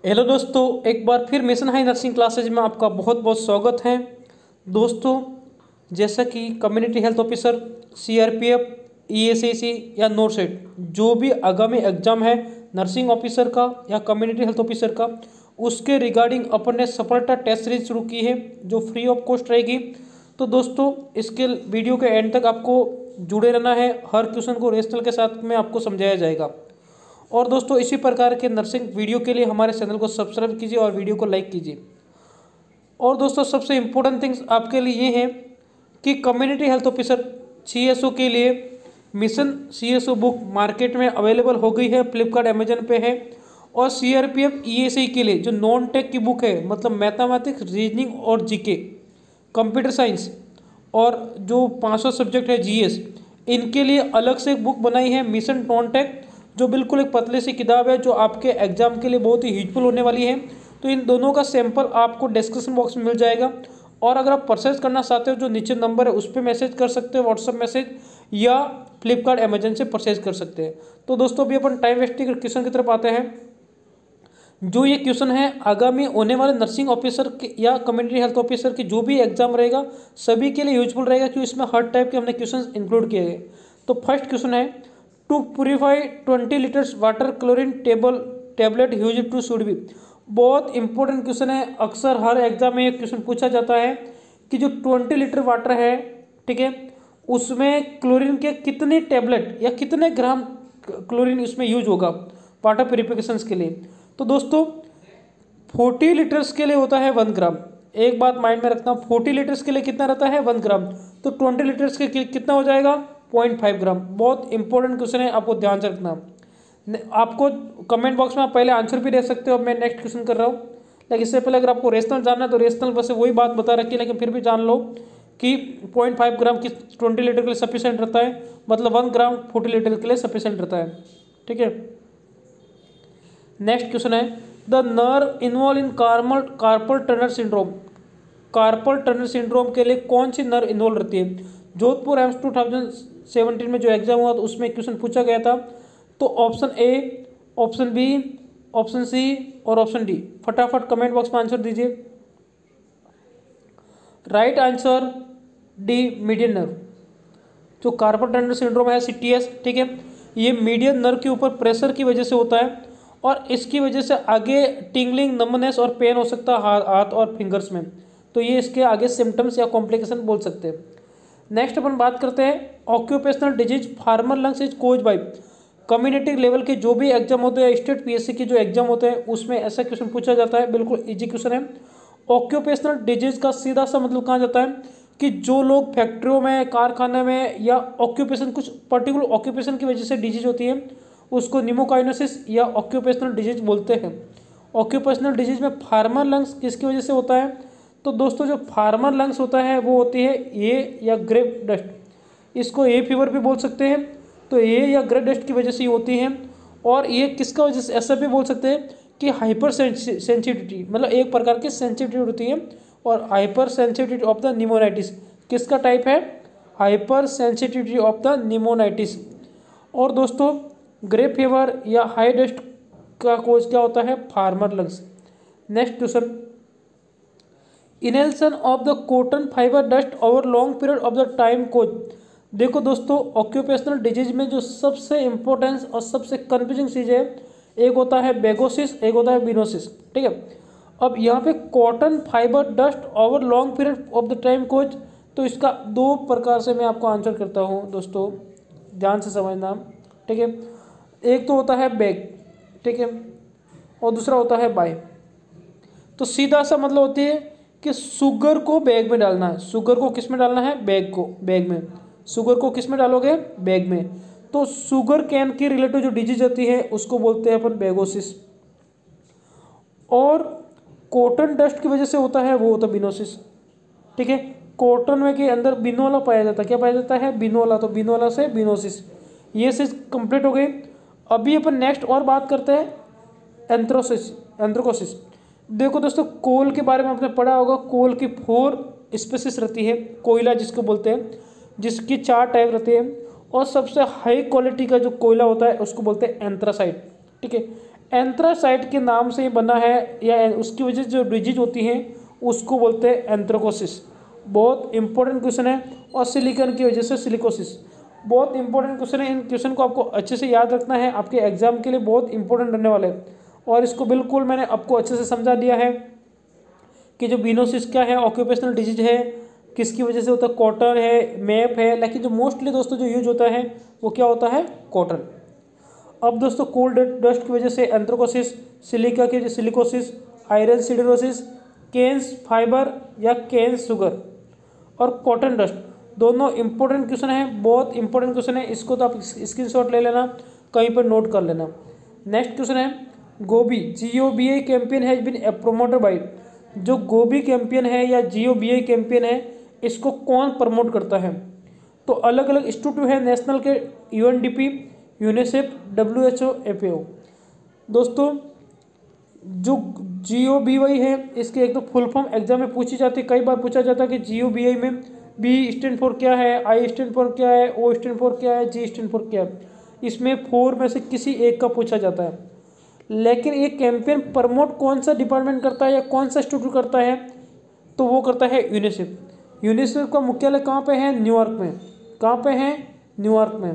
Hello दोस्तों, एक बार फिर मिशन हाई नर्सिंग क्लासेज में आपका बहुत बहुत स्वागत है। दोस्तों, जैसा कि community health officer, CRPF, ESIC या नोरसेट जो भी आगामी एग्जाम है नर्सिंग ऑफिसर का या कम्युनिटी हेल्थ ऑफिसर का, उसके रिगार्डिंग अपन ने सफलता टेस्ट सीरीज शुरू की है जो फ्री ऑफ कॉस्ट रहेगी। तो दोस्तों, इसके वीडियो के एंड तक आपको जुड़े रहना है। हर क्वेश्चन को रेशनल के साथ में आपको समझाया जाएगा। और दोस्तों, इसी प्रकार के नर्सिंग वीडियो के लिए हमारे चैनल को सब्सक्राइब कीजिए और वीडियो को लाइक कीजिए। और दोस्तों, सबसे इम्पोर्टेंट थिंग्स आपके लिए ये हैं कि कम्युनिटी हेल्थ ऑफिसर सीएसओ के लिए मिशन सीएसओ बुक मार्केट में अवेलेबल हो गई है, फ्लिपकार्ट अमेजन पे है। और सीआरपीएफ ईएसआई के लिए जो नॉन टेक की बुक है, मतलब मैथमेटिक्स, रीजनिंग और जीके, कंप्यूटर साइंस और जो 500 सब्जेक्ट है जीएस, इनके लिए अलग से एक बुक बनाई है मिशन नॉन टेक, जो बिल्कुल एक पतली सी किताब है जो आपके एग्जाम के लिए बहुत ही यूजफुल होने वाली है। तो इन दोनों का सैंपल आपको डिस्क्रिप्शन बॉक्स में मिल जाएगा। और अगर आप परचेज करना चाहते हो, जो नीचे नंबर है उस पर मैसेज कर सकते हो, व्हाट्सअप मैसेज, या फ्लिपकार्ट अमेजन से परचेज कर सकते हैं। तो दोस्तों, अभी अपन टाइम वेस्टिंग क्वेश्चन की तरफ आते हैं। जो ये क्वेश्चन है आगामी होने वाले नर्सिंग ऑफिसर या कम्युनिटी हेल्थ ऑफिसर की जो भी एग्जाम रहेगा सभी के लिए यूजफुल रहेगा, क्योंकि इसमें हर टाइप के हमने क्वेश्चन इंक्लूड किए हैं। तो फर्स्ट क्वेश्चन है, to purify 20 litres water chlorine tablet use to should be. बहुत इंपॉर्टेंट क्वेश्चन है, अक्सर हर एग्जाम में ये क्वेश्चन पूछा जाता है कि जो 20 लीटर वाटर है, ठीक है, उसमें क्लोरीन के कितने टेबलेट या कितने ग्राम क्लोरीन इसमें यूज होगा वाटर प्योरीफिकेशन के लिए। तो दोस्तों, 40 लीटर्स के लिए होता है 1 ग्राम। एक बात माइंड में रखना, 40 लीटर्स के लिए कितना रहता है 1 ग्राम, तो 20 लीटर्स के कितना हो जाएगा 0.5 ग्राम। बहुत इंपॉर्टेंट क्वेश्चन है, आपको ध्यान से रखना। आपको कमेंट बॉक्स में आप पहले आंसर भी दे सकते हो। अब मैं नेक्स्ट क्वेश्चन कर रहा हूँ, लेकिन इससे पहले अगर आपको रेशनल जानना है तो रेशनल बस वही बात बता रखी है, लेकिन फिर भी जान लो कि 0.5 ग्राम किस 20 लीटर के लिए सफिशिएंट रहता है, मतलब 1 ग्राम 40 लीटर के लिए सफिशिएंट रहता है, ठीक है। नेक्स्ट क्वेश्चन है, the nerve involve in carpal tunnel syndrome. Carpal tunnel syndrome के लिए कौन सी नर्व इन्वॉल्व रहती है? जोधपुर एम्स 2017 में जो एग्जाम हुआ तो उसमें क्वेश्चन पूछा गया था। तो option A, option B, option C और ऑप्शन डी। फटाफट कमेंट बॉक्स में आंसर दीजिए। Right answer D, median nerve. जो कार्पल टनर सिंड्रोम है सीटीएस, ठीक है, ये मीडियन नर्व के ऊपर प्रेशर की वजह से होता है और इसकी वजह से आगे टिंगलिंग, नमनेस और पेन हो सकता है हाथ और फिंगर्स में। तो ये इसके आगे सिम्टम्स या कॉम्प्लिकेशन बोल सकते हैं। नेक्स्ट अपन बात करते हैं, occupational disease farmer lungs is cause by. Community level के जो भी एग्जाम होते हैं, स्टेट पीएससी के जो एग्जाम होते हैं, उसमें ऐसा क्वेश्चन पूछा जाता है। बिल्कुल इजी क्वेश्चन है। ऑक्यूपेशनल डिजीज का सीधा सा मतलब कहाँ जाता है कि जो लोग फैक्ट्रियों में, कारखाने में या ऑक्यूपेशन, कुछ पर्टिकुलर ऑक्यूपेशन की वजह से डिजीज होती है, उसको निमोकाइनोसिस या ऑक्यूपेशनल डिजीज बोलते हैं। ऑक्यूपेशनल डिजीज में फार्मर लंग्स किसकी वजह से होता है? तो दोस्तों, जो फार्मर लंग्स होता है वो होती है ए या ग्रेप डस्ट। इसको ए फीवर भी बोल सकते हैं। तो ए या ग्रेप डस्ट की वजह से ही होती है। और ये किसका वजह से, ऐसा भी बोल सकते हैं कि हाइपर सेंसिटिविटी, मतलब एक प्रकार की सेंसिटिविटी होती है। और hyper sensitivity of the pneumonitis किसका टाइप है? Hyper sensitivity of the pneumonitis. और दोस्तों, ग्रेप फीवर या हाई डस्ट का कोज क्या होता है? Farmer lungs. Next question, inhalation of the cotton fibre dust over long period of the time cause. देखो दोस्तों, ऑक्यूपेशनल डिजीज में जो सबसे इंपॉर्टेंस और सबसे कंफ्यूजिंग चीज़ है, एक होता है बेगोसिस, एक होता है बिनोसिस, ठीक है। अब यहाँ पे cotton fibre dust over long period of the time cause, तो इसका दो प्रकार से मैं आपको आंसर करता हूँ दोस्तों, ध्यान से समझना, ठीक है। एक तो होता है बैग, ठीक है, और दूसरा होता है बाय। तो सीधा सा मतलब होती है कि शुगर को बैग में डालना है। शुगर को किस में डालना है? बैग में। शुगर को किस में डालोगे? बैग में। तो शुगर कैन की रिलेटेड जो डिजीज होती है उसको बोलते हैं अपन बेगोसिस। और कॉटन डस्ट की वजह से होता है वो होता है बिनोसिस, ठीक है। कॉटन में के अंदर बिनोला पाया जाता है। क्या पाया जाता है? बिनोला। तो बिनोला से बिनोसिस। ये चीज कंप्लीट हो गई। अभी अपन नेक्स्ट और बात करते हैं एंथ्रोकोसिस। देखो दोस्तों, कोल के बारे में आपने पढ़ा होगा। कोल की 4 स्पीसीज रहती है, कोयला जिसको बोलते हैं, जिसकी 4 टाइप रहती है। और सबसे हाई क्वालिटी का जो कोयला होता है उसको बोलते हैं एंथ्रासाइट, ठीक है। एंथ्रासाइट के नाम से बना है या उसकी वजह से जो डिजीज होती हैं उसको बोलते हैं एंथ्रेकोसिस। बहुत इंपॉर्टेंट क्वेश्चन है। और सिलिकॉन की वजह से सिलिकोसिस, बहुत इंपॉर्टेंट क्वेश्चन है। इन क्वेश्चन को आपको अच्छे से याद रखना है, आपके एग्जाम के लिए बहुत इंपॉर्टेंट रहने वाले हैं। और इसको बिल्कुल मैंने आपको अच्छे से समझा दिया है कि जो बिनोसिस क्या है, ऑक्यूपेशनल डिजीज है, किसकी वजह से होता है, कॉटन है, मैप है, लेकिन जो मोस्टली दोस्तों जो यूज होता है वो क्या होता है, कॉटन। अब दोस्तों कोल्ड डस्ट की वजह से एंथ्रेकोसिस, सिलिका की वजह से silicosis, iron siderosis, canes fibre या केन्स शुगर और कॉटन डस्ट, दोनों इंपॉर्टेंट क्वेश्चन है, बहुत इंपॉर्टेंट क्वेश्चन है। इसको तो आप स्क्रीनशॉट ले लेना, कहीं पर नोट कर लेना। नेक्स्ट क्वेश्चन है GOBI, GOBI campaign has been promoted by. जो गोबी कैंपेन है या GOBI कैंपेन है, इसको कौन प्रमोट करता है? तो अलग अलग इंस्टीट्यूट है नेशनल के, UNDP, यूनिसेफ, WHO, FAO। दोस्तों जो GOBI है, इसके एक तो फुल फॉर्म एग्जाम में पूछी जाती है, कई बार पूछा जाता है कि GOBI में B स्टैंड फॉर क्या है, I स्टैंड फॉर क्या है, O स्टैंड फॉर क्या है, G स्टैंड फॉर क्या है। इसमें 4 में से किसी एक का पूछा जाता है। लेकिन ये कैंपेन प्रमोट कौन सा डिपार्टमेंट करता है या कौन सा इंस्टीट्यूट करता है? तो वो करता है यूनिसेफ। यूनिसेफ का मुख्यालय कहाँ पे है? न्यूयॉर्क में। कहाँ पे है? न्यूयॉर्क में।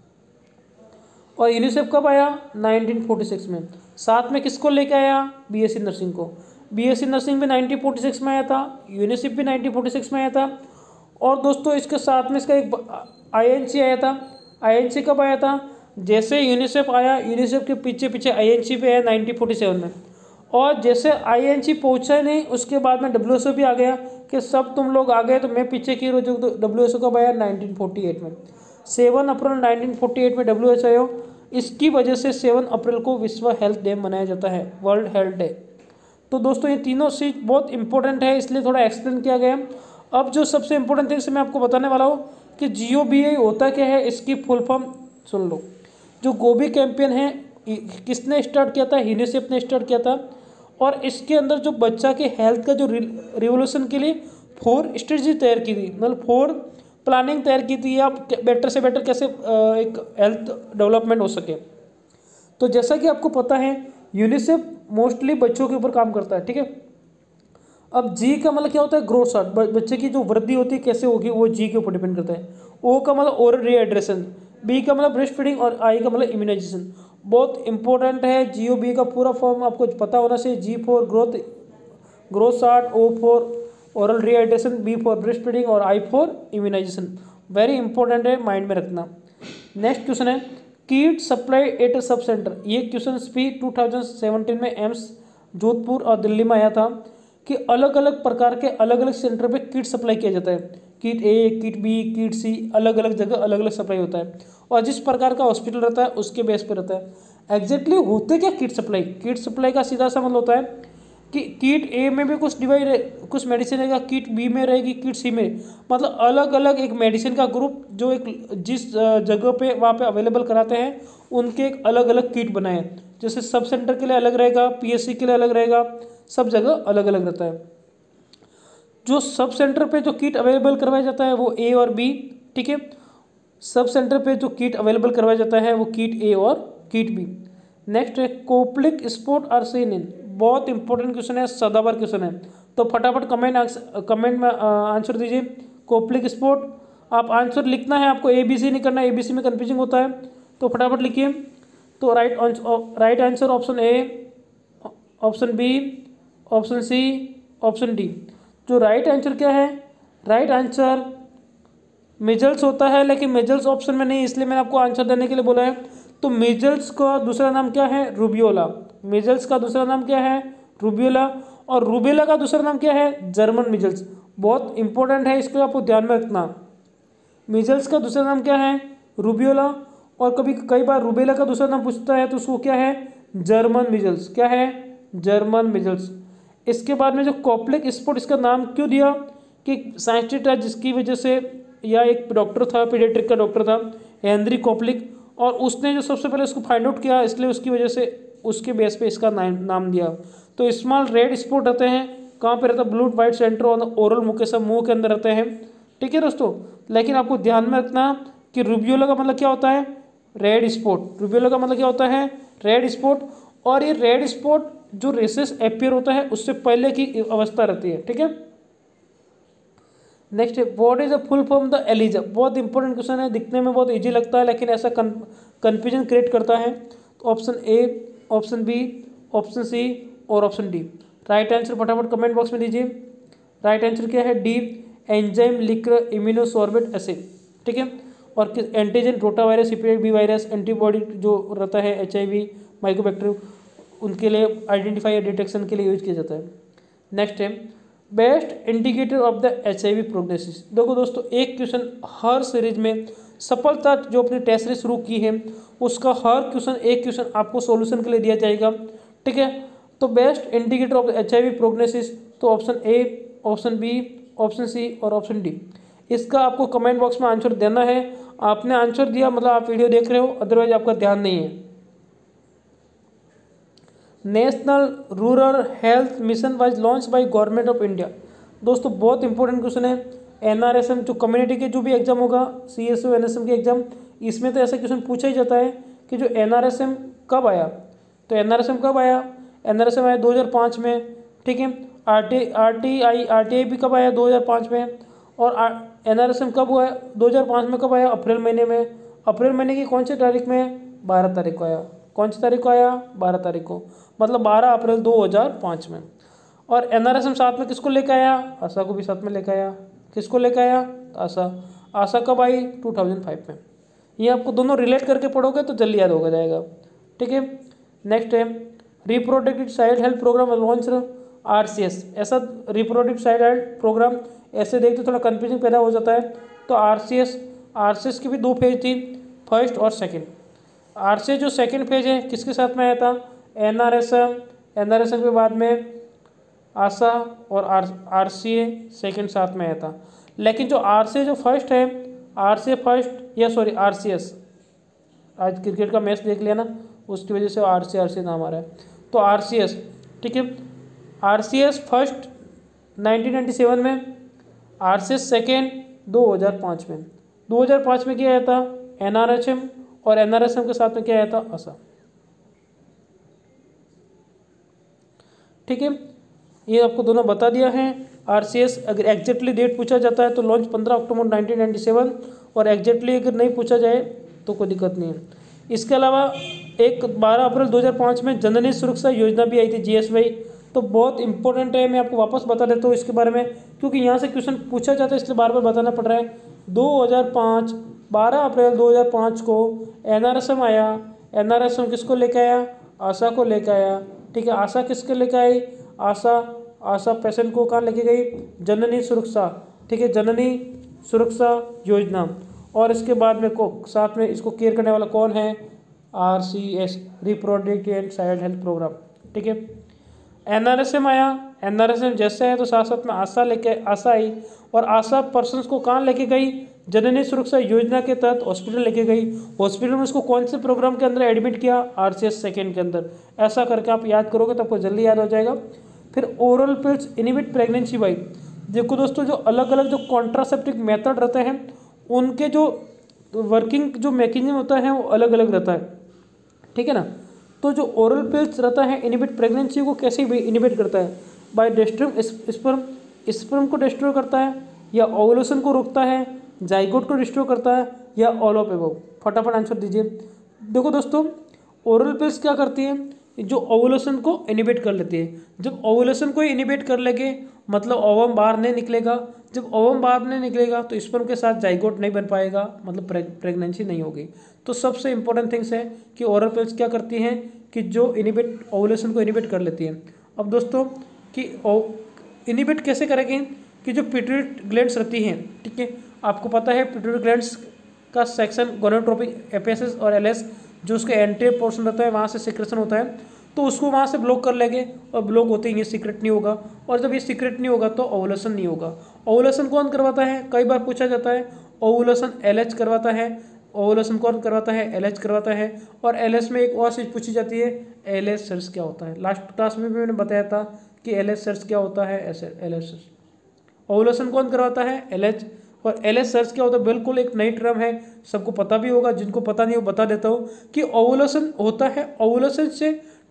और यूनिसेफ कब आया? 1946 में। साथ में किसको लेके आया? BSc नर्सिंग को। BSc नर्सिंग भी 1946 में आया था, यूनिसेफ भी 1946 में आया था। और दोस्तों इसके साथ में इसका एक INC आया था। INC कब आया था? जैसे यूनिसेफ आया, यूनिसेफ के पीछे पीछे INC पे है 1947 में। और जैसे INC पहुंचा ही नहीं, उसके बाद में WHO भी आ गया कि सब तुम लोग आ गए तो मैं पीछे की जो WHO कब आया? 1948 में। 7 अप्रैल 1948 में WHO आया। इसकी वजह से 7 अप्रैल को विश्व हेल्थ डे मनाया जाता है, वर्ल्ड हेल्थ डे। तो दोस्तों ये तीनों चीज बहुत इंपॉर्टेंट है, इसलिए थोड़ा एक्सप्लेन किया गया। अब जो सबसे इंपॉर्टेंट थिंग्स मैं आपको बताने वाला हूँ कि GOBI होता क्या है, इसकी फुल फॉर्म सुन लो। जो गोबी कैंपेन है किसने स्टार्ट किया था? यूनिसेफ ने स्टार्ट किया था। और इसके अंदर जो बच्चा के हेल्थ का जो रिवोल्यूशन के लिए 4 स्ट्रेटजी तैयार की थी, मतलब 4 प्लानिंग तैयार की थी, या बेटर से बेटर कैसे एक हेल्थ डेवलपमेंट हो सके। तो जैसा कि आपको पता है यूनिसेफ मोस्टली बच्चों के ऊपर काम करता है, ठीक है। अब G का मतलब क्या होता है? ग्रोथ चार्ट, बच्चे की जो वृद्धि होती है कैसे होगी, वो G के ऊपर डिपेंड करता है। O का मतलब ओरल रीहाइड्रेशन, B का मतलब ब्रेस्ट फीडिंग और I का मतलब इम्यूनाइजेशन। बहुत इंपॉर्टेंट है। GOBI का पूरा फॉर्म आपको पता होना चाहिए। G for growth chart, O for oral rehydration, B for breast feeding और I for immunisation. Very important है, माइंड में रखना। नेक्स्ट क्वेश्चन है kit supply at sub centre. ये क्वेश्चन भी 2017 में एम्स जोधपुर और दिल्ली में आया था कि अलग अलग प्रकार के अलग अलग सेंटर पे किट सप्लाई किया जाता है। Kit A, kit B, kit C, अलग अलग जगह अलग अलग सप्लाई होता है। और जिस प्रकार का हॉस्पिटल रहता है उसके बेस पे रहता है। एग्जैक्टली होते क्या किट सप्लाई? किट सप्लाई का सीधा सा मतलब होता है कि किट A में भी कुछ कुछ मेडिसिन रहेगा, किट B में रहेगी, किट C में, मतलब अलग अलग एक मेडिसिन का ग्रुप जो एक जिस जगह पे वहाँ पे अवेलेबल कराते हैं उनके एक अलग अलग किट बनाए। जैसे सब सेंटर के लिए अलग रहेगा, PSC के लिए अलग रहेगा, सब जगह अलग अलग रहता है। जो सब सेंटर पे जो किट अवेलेबल करवाया जाता है वो A और B, ठीक है। सब सेंटर पे जो किट अवेलेबल करवाया जाता है वो किट A और किट B। नेक्स्ट है Koplik spot are seen in. बहुत इंपॉर्टेंट क्वेश्चन है, सदाबहार क्वेश्चन है, तो फटाफट कमेंट में आंसर दीजिए। कोप्लिक स्पोर्ट, आप आंसर लिखना है, आपको ABC नहीं करना, ABC में कन्फ्यूजिंग होता है, तो फटाफट लिखिए। तो right answer option A, option B, option C, option D। जो राइट आंसर क्या है? राइट आंसर मिजल्स होता है, लेकिन मिजल्स ऑप्शन में नहीं, इसलिए मैंने आपको आंसर देने के लिए बोला है। तो मिजल्स का दूसरा नाम क्या है? रूबियोला। मिजल्स का दूसरा नाम क्या है? रूबियोला। और रूबेला का दूसरा नाम क्या है? German measles. बहुत इंपॉर्टेंट है, इसको आपको ध्यान में रखना। मिजल्स का दूसरा नाम क्या है? रूबियोला। और कई बार रूबेला का दूसरा नाम पूछता है तो उसको क्या है? German measles. क्या है? German measles. इसके बाद में जो कोप्लिक स्पोर्ट, इसका नाम क्यों दिया? कि साइंटिस्ट है जिसकी वजह से, या एक डॉक्टर था, पीडियाट्रिक का डॉक्टर था हेनरी कोप्लिक, और उसने जो सबसे पहले उसको फाइंड आउट किया, इसलिए उसकी वजह से उसके बेस पे इसका नाम दिया। तो स्मॉल रेड स्पॉट रहते हैं, कहाँ पे रहता है? ब्लू वाइट सेंटर और ओरल मुंह के सब मुंह के अंदर रहते हैं, ठीक है दोस्तों। लेकिन आपको ध्यान में रखना कि रूबियोला का मतलब क्या होता है? Red spot. रूबियोला का मतलब क्या होता है? Red spot. और ये रेड स्पॉट जो रेसेस अपीयर होता है उससे पहले की अवस्था रहती है, ठीक है। नेक्स्ट है what is the full form the ELISA. बहुत इंपॉर्टेंट क्वेश्चन है, दिखने में बहुत इजी लगता है लेकिन ऐसा कन्फ्यूजन क्रिएट करता है। तो option A, option B, option C और ऑप्शन डी। राइट आंसर फटाफट कमेंट बॉक्स में दीजिए। राइट आंसर क्या है, D, enzyme linked immunosorbent assay, ठीक है। और antigen rotavirus, hepatitis B virus, antibody जो रहता है HIV माइकोबैक्टीरियम, उनके लिए आइडेंटिफाई या डिटेक्शन के लिए यूज किया जाता है। नेक्स्ट है best indicator of the HIV prognosis. देखो दोस्तों, एक क्वेश्चन हर सीरीज में सफलता जो अपनी टेस्ट सीरीज शुरू की है उसका हर क्वेश्चन एक क्वेश्चन आपको सॉल्यूशन के लिए दिया जाएगा, ठीक है। तो best indicator of the HIV prognosis, तो option A, option B, option C और ऑप्शन डी। इसका आपको कमेंट बॉक्स में आंसर देना है। आपने आंसर दिया मतलब आप वीडियो देख रहे हो, अदरवाइज आपका ध्यान नहीं है। National rural health mission was launch by government of India. दोस्तों बहुत इंपॉर्टेंट क्वेश्चन है। NRSM जो कम्युनिटी के जो भी एग्जाम होगा, CSO NSM के एग्जाम, इसमें तो ऐसा क्वेश्चन पूछा ही जाता है कि जो NRSM कब आया। तो NRSM कब आया, NRSM आया 2005 में, ठीक है। RTI भी कब आया, 2005 में। और NRSM कब हुआ, 2005 में कब आया, अप्रैल महीने में। अप्रैल महीने की कौन सी तारीख में, 12 तारीख को आया। कौन सी तारीख को आया, 12 तारीख को, मतलब 12 अप्रैल 2005 में। और NRSM साथ में किसको लेकर आया, आशा को भी साथ में लेकर आया। किसको लेकर आया, आशा कब आई, 2005 में। ये आपको दोनों रिलेट करके पढ़ोगे तो जल्दी याद होगा जाएगा, ठीक है। नेक्स्ट है reproductive child health programme launch RCS। ऐसा रिप्रोडक्टिव चाइल्ड हेल्थ प्रोग्राम ऐसे देखते थोड़ा कन्फ्यूजन पैदा हो जाता है। तो RCS की भी 2 फेज थी, फर्स्ट और सेकेंड। RCS जो सेकेंड फेज है किसके साथ में आया था, NRSM के बाद में आशा और RCA सेकेंड साथ में आया था। लेकिन जो RCA जो फर्स्ट है, RCS, आज क्रिकेट का मैच देख लिया ना, उसकी वजह से RCA नाम आ रहा है। तो RCS, ठीक है। RCS फर्स्ट 1997 में, RCS सेकेंड 2005 में। 2005 में क्या आया था, NRSM, और NRSM के साथ में क्या आया था, आशा, ठीक है। ये आपको दोनों बता दिया है। RCS अगर एग्जैक्टली डेट पूछा जाता है तो लॉन्च 15 अक्टूबर 1997, और एग्जैक्टली अगर नहीं पूछा जाए तो कोई दिक्कत नहीं है। इसके अलावा एक 12 अप्रैल 2005 में जननी सुरक्षा योजना भी आई थी, GSY। तो बहुत इंपॉर्टेंट है, मैं आपको वापस बता देता हूँ इसके बारे में, क्योंकि यहाँ से क्वेश्चन पूछा जाता है इसलिए बार बार बताना पड़ रहा है। 2005 12 अप्रैल 2005 को NRSM आया। NRSM किसको लेकर आया, आशा को लेकर आया, ठीक है। आशा किसके लेकर आई, आशा पेशेंट को कहाँ लेके गई, जननी सुरक्षा, ठीक है, जननी सुरक्षा योजना। और इसके बाद में साथ में इसको केयर करने वाला कौन है, RCS, reproductive and child health programme, ठीक है। NRSM आया, NRSM जैसे है तो साथ साथ में आशा आई, और आशा पर्सन्स को कहाँ लेके गई, जननी सुरक्षा योजना के तहत हॉस्पिटल लेके गई। हॉस्पिटल में उसको कौन से प्रोग्राम के अंदर एडमिट किया, RCS सेकेंड के अंदर। ऐसा करके आप याद करोगे तो आपको जल्दी याद हो जाएगा। फिर oral pills inhibit pregnancy by. देखो दोस्तों, जो अलग अलग जो कॉन्ट्रासेप्टिव मेथड रहते हैं उनके जो वर्किंग जो मैकेनिज्म होता है वो अलग अलग रहता है, ठीक है ना। तो जो ओरल पिल्स रहता है इनिबिट प्रेगनेंसी को कैसे इनिबिट करता है, बाय डिस्ट्रॉइंग स्पर्म को डिस्ट्रॉय करता है, या ओवुलेशन को रोकता है, जाइगोट को डिस्ट्रॉय करता है, या ऑल ऑफ अबव। फटाफट आंसर दीजिए। देखो दोस्तों, ओरल पिल्स क्या करती है, जो ओवुलेशन को इनिबिट कर लेती है। जब ओवुलेशन को इनिबिट कर लेंगे मतलब ओवम बाहर नहीं निकलेगा। जब ओवम बाहर नहीं निकलेगा तो स्पर्म के साथ जाइगोट नहीं बन पाएगा, मतलब प्रेगनेंसी नहीं होगी। तो सबसे इंपॉर्टेंट थिंग्स है कि ओरल पिल्स क्या करती हैं कि जो ओवुलेशन को इनिबिट कर लेती हैं। अब दोस्तों कि इनिबिट कैसे करेंगे कि जो पिट्यूटरी ग्लैंड्स रहती हैं, ठीक है, आपको पता है पिट्यूटरी ग्लैंड्स का सेक्शन गोनाडोट्रोपिक एपिस और LS जो उसके एंटीरियर पोर्शन रहता है वहाँ से सिक्रेशन होता है, तो उसको वहाँ से ब्लॉक कर लेंगे, और ब्लॉक होते ही ये सीक्रेट नहीं होगा। और जब ये सीक्रेट नहीं होगा तो ओवुलेशन नहीं होगा। ओवुलेशन कौन करवाता है, कई बार पूछा जाता है। ओवुलेशन LH करवाता है। ओवुलेशन कौन करवाता है, LH करवाता है। और LH में एक और चीज़ पूछी जाती है, LH सर्च क्या होता है। लास्ट क्लास में भी मैंने बताया था कि LH सर्च क्या होता है, LH सर्च। ओवुलेशन कौन करवाता है, LH। और LH सर्च क्या होता है, बिल्कुल एक नई टर्म है, सबको पता भी होगा, जिनको पता नहीं हो बता देता हूँ कि ओवुलेशन होता है ओवुलेशन से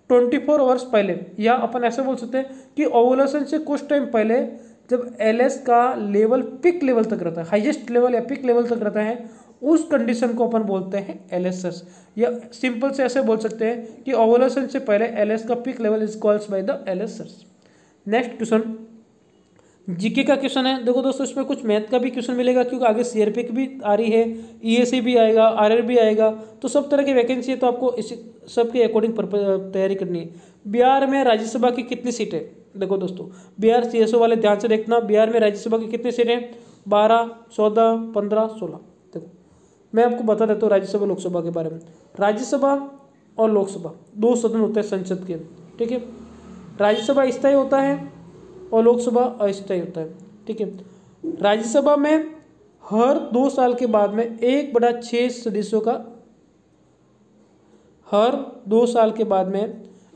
24 आवर्स पहले, या अपन ऐसे बोल सकते हैं कि ओवुलेशन से कुछ टाइम पहले जब एलएस का लेवल पिक लेवल तक रहता है, हाईएस्ट लेवल या पिक लेवल तक रहता है, उस कंडीशन को अपन बोलते हैं एलएसएस। या सिंपल से ऐसे बोल सकते हैं कि ओवुलेशन से पहले एलएस का peak level is called by the LSS. Next question GK का क्वेश्चन है। देखो दोस्तों, इसमें कुछ मैथ का भी क्वेश्चन मिलेगा क्योंकि आगे सीआरपी की भी आ रही है, ईएसी भी आएगा, आरआर भी आएगा, तो सब तरह की वैकेंसी है, तो आपको इस सब के अकॉर्डिंग तैयारी करनी है। बिहार में राज्यसभा की कितनी सीटें? देखो दोस्तों, बिहार सीएसओ वाले ध्यान से देखना, बिहार में राज्यसभा की कितनी सीटें? 12, 14, 15, 16। देखो मैं आपको बता देता हूँ राज्यसभा लोकसभा के बारे में। राज्यसभा और लोकसभा दो सदन होते हैं संसद के, ठीक है। राज्यसभा स्थायी होता है और लोकसभा अस्थायी होता है, ठीक है। राज्यसभा में हर 2 साल के बाद में 1/6 सदस्यों का, हर 2 साल के बाद में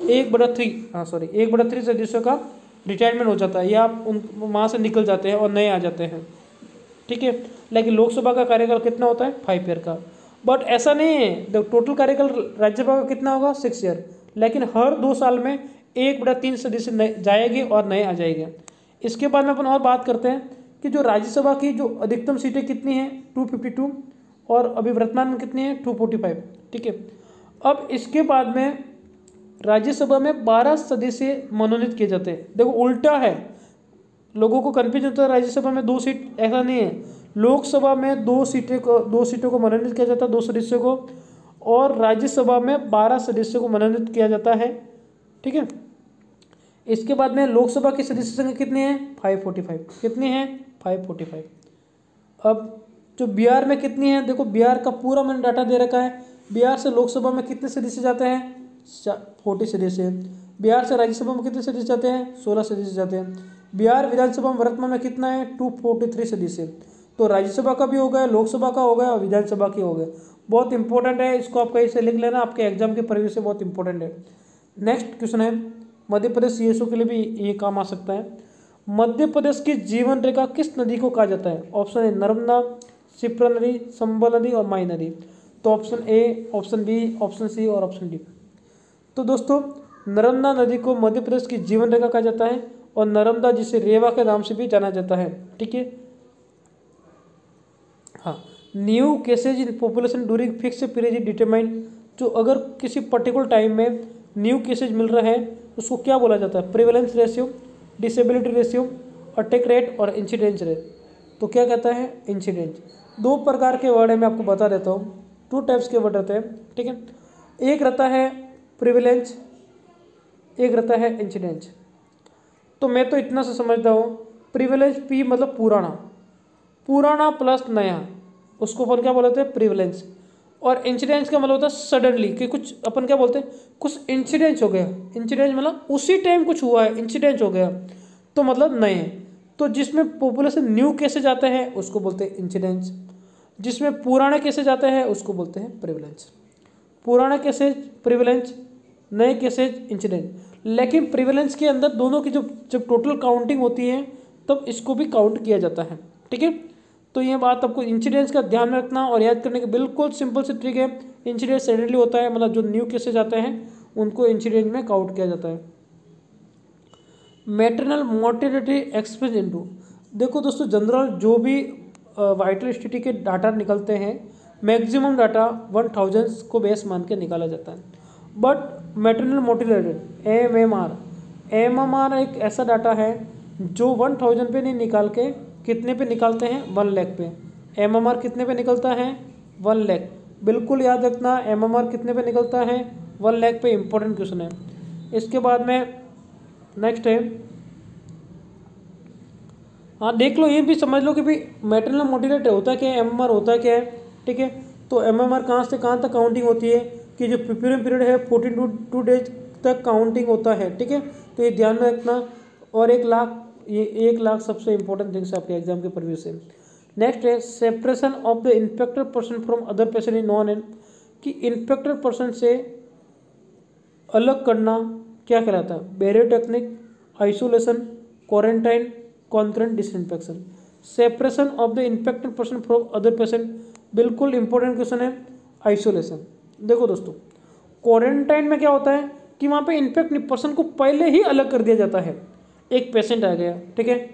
1/3 सदस्यों का रिटायरमेंट हो जाता है, या उन वहाँ से निकल जाते हैं और नए आ जाते हैं, ठीक है। लेकिन लोकसभा का कार्यकाल कितना होता है? 5 ईयर का। बट ऐसा नहीं है, टोटल कार्यकाल राज्यसभा का कितना होगा? 6 ईयर। लेकिन हर 2 साल में 1/3 सदस्य जाएंगे और नए आ जाएंगे। इसके बाद में अपन और बात करते हैं कि जो राज्यसभा की जो अधिकतम सीटें कितनी हैं? 252, और अभी वर्तमान में कितनी है? 245, ठीक है। अब इसके बाद में राज्यसभा में 12 सदस्य मनोनीत किए जाते हैं। देखो उल्टा है, लोगों को कन्फ्यूजन होता है, राज्यसभा में 2 सीट, ऐसा नहीं है। लोकसभा में 2 सीटों को मनोनीत किया जाता है, 2 सदस्यों को, और राज्यसभा में 12 सदस्यों को मनोनीत किया जाता है, ठीक है। इसके बाद में लोकसभा की सदस्य संख्या कितनी है? 545। कितनी है? 545। अब जो बिहार में कितनी है? देखो बिहार का पूरा मैंने डाटा दे रखा है। बिहार से लोकसभा में कितने सदस्य जाते हैं? 40 सदस्य। बिहार से राज्यसभा में कितने सदस्य जाते हैं? 16 सदस्य जाते हैं। बिहार विधानसभा में वर्तमान में कितना है? 243 सदस्य। तो राज्यसभा का भी हो गया, लोकसभा का हो गया और विधानसभा की हो गया। बहुत इंपॉर्टेंट है, इसको आप कहीं से लिख लेना, आपके एग्जाम के परिवेश से बहुत इंपॉर्टेंट है। नेक्स्ट क्वेश्चन है, मध्य प्रदेश सीएसओ के लिए भी ये काम आ सकता है। मध्य प्रदेश की जीवन रेखा किस नदी को कहा जाता है? ऑप्शन है नर्मदा, शिप्रा नदी, संबल नदी और माई नदी। तो option A, option B, option C और ऑप्शन डी। तो दोस्तों, नर्मदा नदी को मध्य प्रदेश की जीवन रेखा कहा जाता है, और नर्मदा जिसे रेवा के नाम से भी जाना जाता है, ठीक है। हाँ, new cases in population during fix period determine, जो अगर किसी पर्टिकुलर टाइम में न्यू केसेज मिल रहा है उसको क्या बोला जाता है? Prevalence ratio, disability ratio, attack rate और इंसिडेंस रेट। तो क्या कहता है? इंसिडेंस। 2 प्रकार के वर्ड है, मैं आपको बता देता हूँ। 2 टाइप्स के वर्ड रहते हैं, ठीक है। एक रहता है प्रिविलेंस, एक रहता है इंसिडेंस। तो मैं तो इतना से समझता हूँ, प्रिविलेंस पी मतलब पुराना प्लस नया, उसको अपन क्या बोलते हैं? प्रिविलेंस। और इंसिडेंस का मतलब होता है सडनली, कि कुछ अपन क्या बोलते हैं? कुछ इंसिडेंस हो गया। इंसिडेंस मतलब उसी टाइम कुछ हुआ है, इंसिडेंस हो गया, तो मतलब नए। तो जिसमें पॉपुलेशन न्यू केसेज आते हैं उसको बोलते हैं इंसिडेंस, जिसमें पुराने केसेज आते हैं उसको बोलते हैं प्रिविलेंस। पुराना केसेज प्रिविलेंस, नए केसेज इंसिडेंट। लेकिन प्रिविलेंस के अंदर दोनों की जब टोटल काउंटिंग होती है तब इसको भी काउंट किया जाता है, ठीक है। तो ये बात आपको इंसिडेंस का ध्यान में रखना और याद करने की बिल्कुल सिंपल सी ट्रिक है। इंसिडेंस सडनली होता है, मतलब जो न्यू केसेज आते हैं उनको इंसिडेंस में काउंट किया जाता है। मैटरनल मोर्टेलिटी एक्सप्रेस इनटू, देखो दोस्तों, जनरल जो भी वाइटल स्टडी के डाटा निकलते हैं, मैक्सिमम डाटा 1000 को बेस मान के निकाला जाता है। बट मैटरनल मोर्टेलिटी एमएमआर एक ऐसा डाटा है जो 1000 पे नहीं निकाल के कितने पे निकालते हैं? 1 लाख पे। एमएमआर कितने पे निकलता है? 1 लाख। बिल्कुल याद रखना, एमएमआर कितने पे निकलता है? 1 लाख पे। इंपॉर्टेंट क्वेश्चन है। इसके बाद में नेक्स्ट है, हाँ देख लो, ये भी समझ लो कि भाई मैटरनल मोर्टेलिटी होता क्या है, एमएमआर होता क्या है, ठीक है। तो एमएमआर कहाँ से कहाँ तक काउंटिंग होती है कि जो प्रीपेयरिंग पीरियड है 42 डेज तक काउंटिंग होता है, ठीक है। तो ये ध्यान में रखना। और 1 लाख, ये 1 लाख सबसे इंपॉर्टेंट थिंग्स आपके एग्जाम के परव्यू से। नेक्स्ट है separation of the infected person from other patient in non N, कि इन्फेक्टेड पर्सन से अलग करना क्या कहलाता है? Barrier technique, isolation, quarantine, concurrent disinfection. Separation of the infected person from other patient, बिल्कुल इंपॉर्टेंट क्वेश्चन है। आइसोलेशन, देखो दोस्तों, क्वारंटाइन में क्या होता है कि वहाँ पे इन्फेक्ट पर्सन को पहले ही अलग कर दिया जाता है। एक पेशेंट आ गया, ठीक है,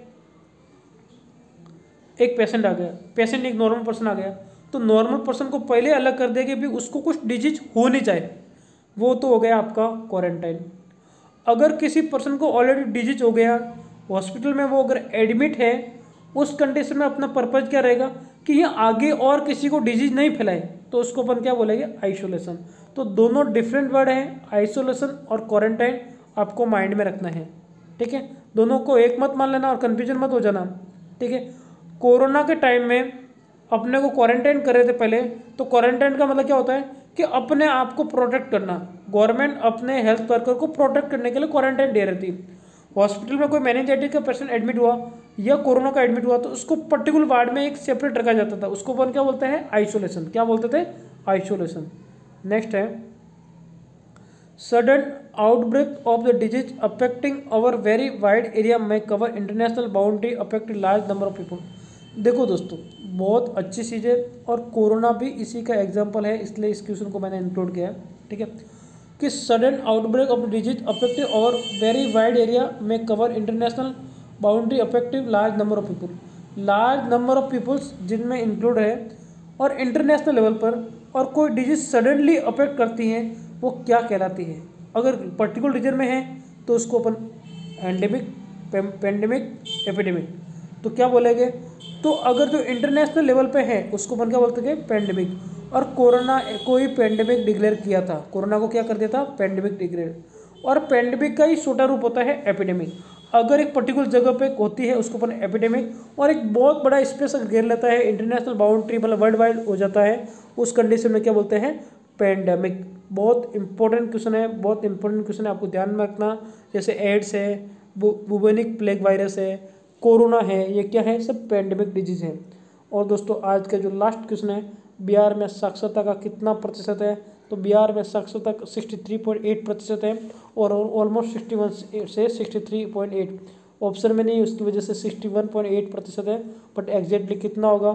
एक पेशेंट आ गया, पेशेंट एक नॉर्मल पर्सन आ गया, तो नॉर्मल पर्सन को पहले अलग कर दिया कि भी उसको कुछ डिजीज हो नहीं चाहे, वो तो हो गया आपका क्वारंटाइन। अगर किसी पर्सन को ऑलरेडी डिजीज हो गया, हॉस्पिटल में वो अगर एडमिट है, उस कंडीशन में अपना पर्पज क्या रहेगा कि ये आगे और किसी को डिजीज नहीं फैलाए, तो उसको अपन क्या बोलेंगे, आइसोलेशन। तो दोनों डिफरेंट वर्ड हैं, आइसोलेशन और क्वारंटाइन, आपको माइंड में रखना है, ठीक है। दोनों को एक मत मान लेना और कन्फ्यूजन मत हो जाना, ठीक है। कोरोना के टाइम में अपने को क्वारंटाइन कर रहे थे पहले, तो क्वारंटाइन का मतलब क्या होता है कि अपने आप को प्रोटेक्ट करना। गवर्नमेंट अपने हेल्थ वर्कर को प्रोटेक्ट करने के लिए क्वारंटाइन दे रही थी। हॉस्पिटल में कोई मेनिंजाइटिस का पेशेंट एडमिट हुआ या कोरोना का एडमिट हुआ, तो उसको पर्टिकुलर वार्ड में एक सेपरेट रखा जाता था, उसको अपन क्या बोलते हैं, आइसोलेशन। क्या बोलते थे, आइसोलेशन। नेक्स्ट है sudden outbreak of the disease affecting our very wide area में cover international boundary affect large number of people. देखो दोस्तों, बहुत अच्छी चीज़ है और कोरोना भी इसी का एग्जाम्पल है, इसलिए इस क्वेश्चन को मैंने इंक्लूड किया है, ठीक है। कि sudden outbreak of disease affective और वेरी वाइड एरिया में cover international boundary affective large number of people. Large number of peoples जिनमें इंक्लूड है और इंटरनेशनल लेवल पर, और कोई डिजीज सडनली अफेक्ट करती है, वो क्या कहलाती है। अगर पर्टिकुलर रीजन में है तो उसको अपन एंडेमिक, पेंडेमिक, एपिडेमिक, तो क्या बोलेंगे। तो अगर जो इंटरनेशनल लेवल पे है उसको अपन क्या बोलते हैं, पेंडेमिक। और कोरोना कोई पेंडेमिक डिक्लेयर किया था, कोरोना को क्या कर दिया था, पेंडेमिक डिक्लेयर। और पेंडेमिक का ही छोटा रूप होता है एपिडेमिक। अगर एक पर्टिकुलर जगह पे होती है उसको अपन एपिडेमिक, और एक बहुत बड़ा स्पेस घेर लेता है, इंटरनेशनल बाउंड्री मतलब वर्ल्ड वाइड हो जाता है, उस कंडीशन में क्या बोलते हैं, पेंडेमिक। बहुत इंपॉर्टेंट क्वेश्चन है, बहुत इंपॉर्टेंट क्वेश्चन है, आपको ध्यान में रखना। जैसे एड्स है, बुबेनिक प्लेग वायरस है, कोरोना है, ये क्या है, सब पेंडेमिक डिजीज है। और दोस्तों आज का जो लास्ट क्वेश्चन है, बिहार में साक्षरता का कितना प्रतिशत है, तो बिहार में साक्षरता 63.8% है, और ऑलमोस्ट 61 से 63.8। ऑप्शन में नहीं, उसकी वजह से 61.8% है, बट एग्जैक्टली कितना होगा,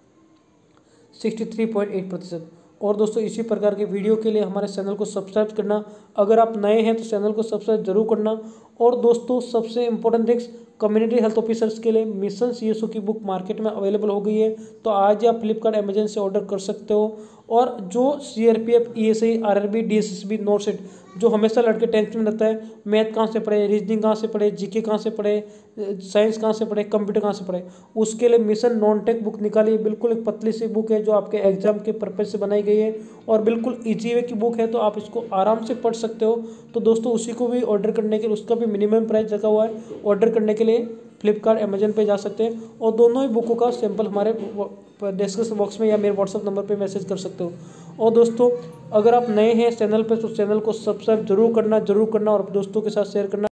63.8%। और दोस्तों इसी प्रकार के वीडियो के लिए हमारे चैनल को सब्सक्राइब करना। अगर आप नए हैं तो चैनल को सब्सक्राइब जरूर करना। और दोस्तों सबसे important things, community health officers के लिए मिशन सीएसओ की बुक मार्केट में अवेलेबल हो गई है, तो आज ही आप फ्लिपकार्ट अमेजन से ऑर्डर कर सकते हो। और जो CRPF, ESI, RRB, DSSB, NORCET जो हमेशा लड़के टेंशन में रहता है, मैथ कहाँ से पढ़े, रीजनिंग कहाँ से पढ़े, जीके कहाँ से पढ़े, साइंस कहाँ से पढ़े, कंप्यूटर कहाँ से पढ़े, उसके लिए मिशन नॉन टेक बुक निकाली है। बिल्कुल एक पतली सी बुक है जो आपके एग्जाम के पर्पज से बनाई गई है, और बिल्कुल ईजी वे की बुक है, तो आप इसको आराम से पढ़ सकते हो। तो दोस्तों उसी को भी ऑर्डर करने के लिए, उसका भी मिनिमम प्राइस रखा हुआ है, ऑर्डर करने के लिए फ्लिपकार्ट अमेजन पे जा सकते हैं, और दोनों ही बुकों का सैंपल हमारे डिस्क्रिप्शन बॉक्स में या मेरे व्हाट्सअप नंबर पे मैसेज कर सकते हो। और दोस्तों अगर आप नए हैं चैनल पे तो चैनल को सब्सक्राइब जरूर करना और दोस्तों के साथ शेयर करना।